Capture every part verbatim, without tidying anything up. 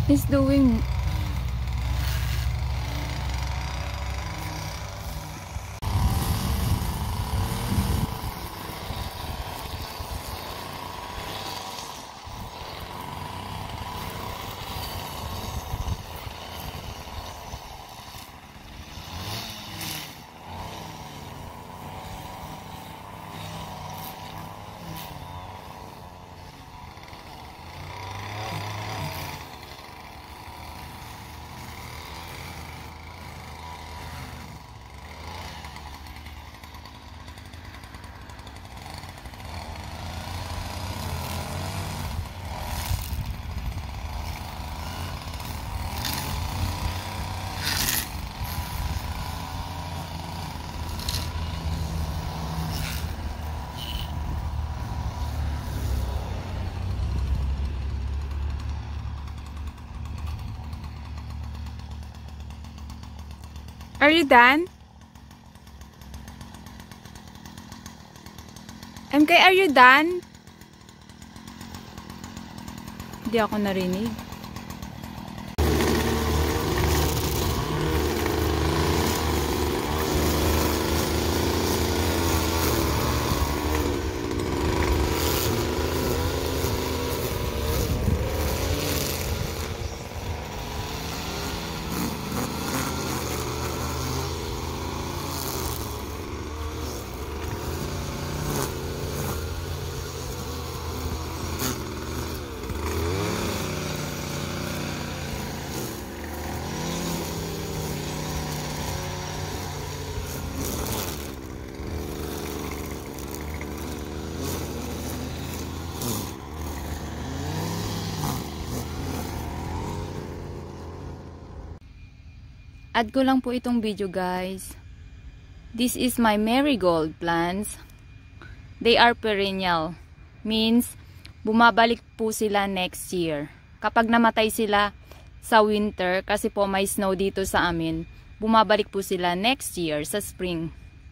He's doing... Are you done? M K, are you done? Hindi ako narinig. Add ko lang po itong video, guys. This is my marigold plants. They are perennial. Means, bumabalik po sila next year. Kapag namatay sila sa winter, kasi po may snow dito sa amin, bumabalik po sila next year sa spring.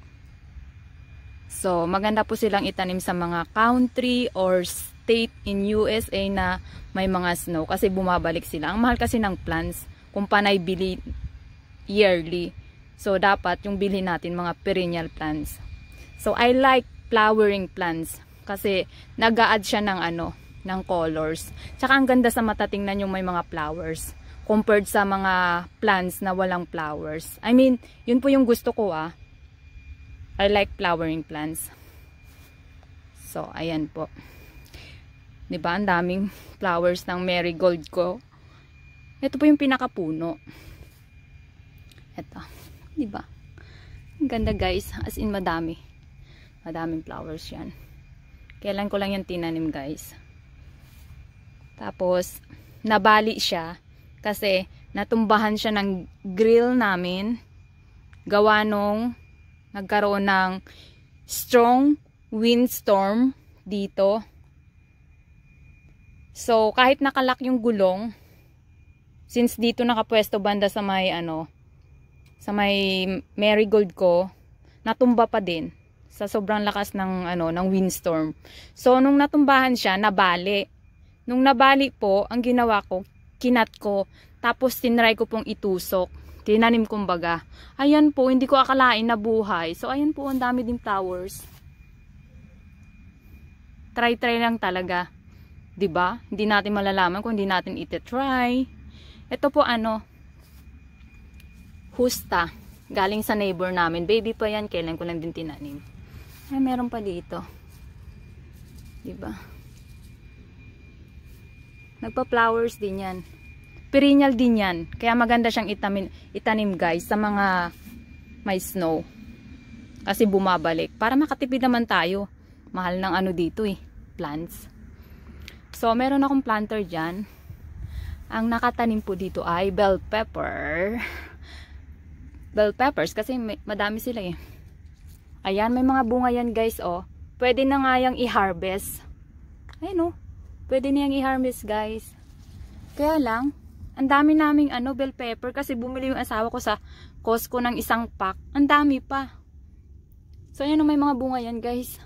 So, maganda po silang itanim sa mga country or state in U S A na may mga snow. Kasi bumabalik sila. Ang mahal kasi ng plants kung panay bili yearly. So, dapat yung bilhin natin mga perennial plants. So, I like flowering plants kasi nag-a-add siya ng ano, ng colors. Tsaka ang ganda sa mata tingnan yung may mga flowers compared sa mga plants na walang flowers. I mean, yun po yung gusto ko ah. I like flowering plants. So, ayan po. Diba? Ang daming flowers ng marigold ko. Ito po yung pinakapuno. Ito. Diba? Ang ganda, guys. As in, madami. Madaming flowers yan. Kailan ko lang yan tinanim, guys. Tapos, nabali siya. Kasi, natumbahan siya ng grill namin. Gawa nung nagkaroon ng strong windstorm dito. So, kahit nakalak yung gulong, since dito nakapwesto banda sa may ano, sa may marigold ko, natumba pa din sa sobrang lakas ng ano ng windstorm. So nung natumbahan siya, nabali. Nung nabali po, ang ginawa ko, kinat ko, tapos tinry ko pong itusok. Tinanim kumbaga. Ayan po, hindi ko akalain na buhay. So ayan po, ang dami ding flowers. Try-try lang talaga. 'Di ba? Hindi natin malalaman kung hindi natin ite-try. Ito po ano, husta. Galing sa neighbor namin. Baby pa yan. Kailan ko lang din tinanim. Ay, meron pa dito. Diba? Nagpa-flowers din yan. Perennial din yan. Kaya maganda siyang itamin, itanim, guys, sa mga may snow. Kasi bumabalik. Para makatipid naman tayo. Mahal ng ano dito eh. Plants. So, meron akong planter dyan. Ang nakatanim po dito ay bell pepper. Bell peppers kasi may, madami sila eh. Ayan, may mga bunga yan, guys, oh. Pwede na nga yung i-harvest. Ayun, oh. Pwede na yung i-harvest, guys. Kaya lang, ang dami naming ano, bell pepper kasi bumili yung asawa ko sa Costco ng isang pack. Ang dami pa. So, ayan, oh, may mga bunga yan, guys.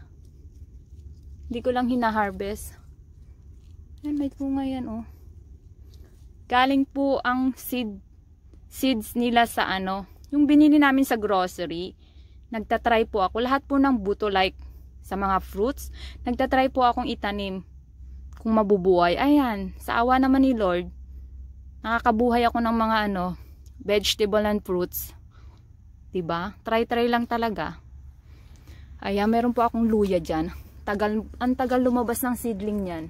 Hindi ko lang hina-harvest. Ayan, may bunga yan, oh. Galing po ang seed, seeds nila sa ano, yung binili namin sa grocery. Nagtatry po ako. Lahat po ng buto like sa mga fruits. Nagtatry po akong itanim kung mabubuhay. Ayan, sa awa naman ni Lord, nakakabuhay ako ng mga ano, vegetable and fruits. Diba? Try-try lang talaga. Ayan, meron po akong luya dyan. Tagal, ang tagal lumabas ng seedling niyan.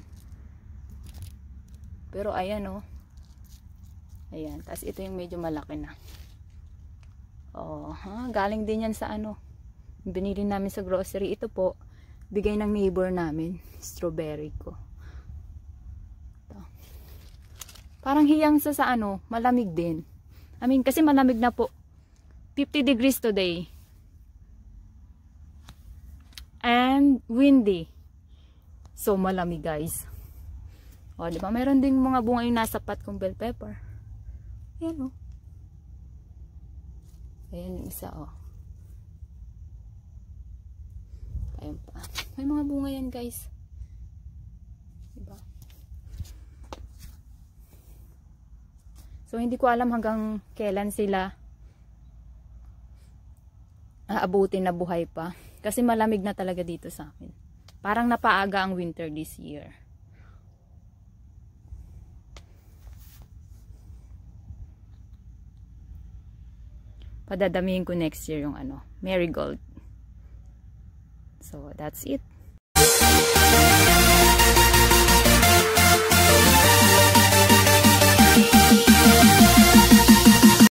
Pero ayan oh. Ayan, tapos ito yung medyo malaki na. Oh, ha? Galing din yan sa ano. Binili namin sa grocery. Ito po, bigay ng neighbor namin. Strawberry ko. Ito. Parang hiyang sa sa ano, malamig din. I mean, kasi malamig na po. fifty degrees today. And windy. So, malamig guys. O, diba? Meron ding mga bunga yung nasa pot kong bell pepper. Ayan o. Ayan yung isa o. Ayan pa. May mga bunga yan guys. Diba? So, hindi ko alam hanggang kailan sila aabutin na buhay pa. Kasi malamig na talaga dito sa akin. Parang napaaga ang winter this year. Padadamihin ko next year yung ano, marigold. So, that's it.